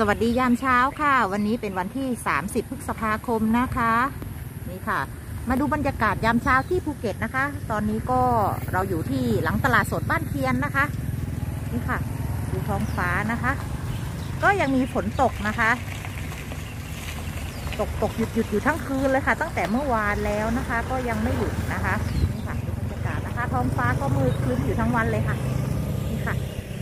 สวัสดียามเช้าค่ะวันนี้เป็นวันที่30พฤษภาคมนะคะนี่ค่ะมาดูบรรยากาศยามเช้าที่ภูเก็ตนะคะตอนนี้ก็เราอยู่ที่หลังตลาดสดบ้านเทียนนะคะนี่ค่ะดูท้องฟ้านะคะก็ยังมีฝนตกนะคะตกหยุดอยู่ทั้งคืนเลยค่ะตั้งแต่เมื่อวานแล้วนะคะก็ยังไม่หยุดนะคะนี่ค่ะดูบรรยากาศนะคะท้องฟ้าก็มืดครึ้มอยู่ทั้งวันเลยค่ะนี่ค่ะ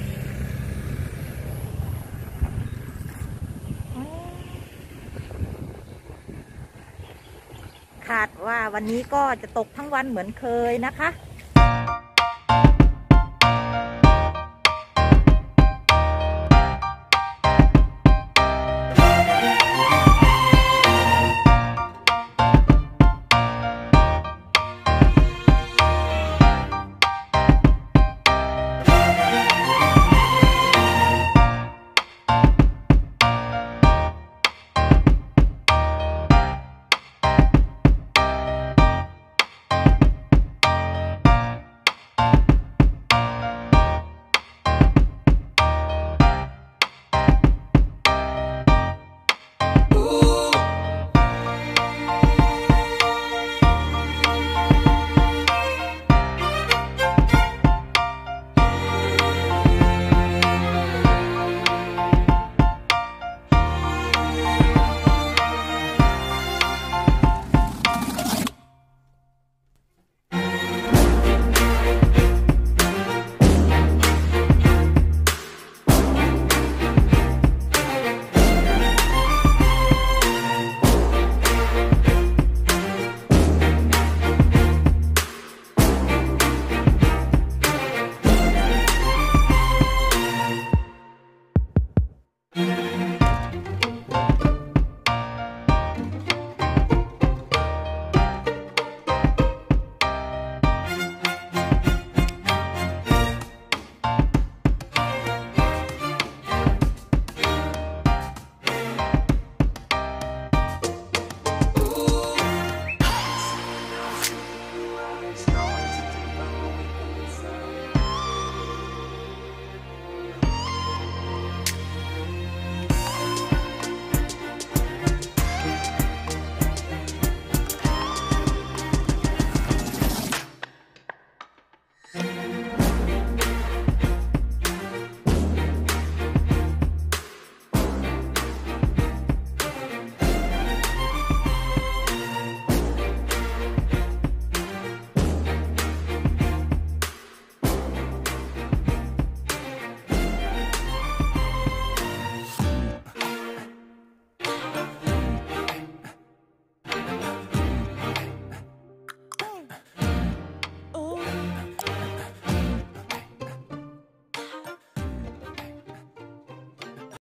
คาดว่าวันนี้ก็จะตกทั้งวันเหมือนเคยนะคะ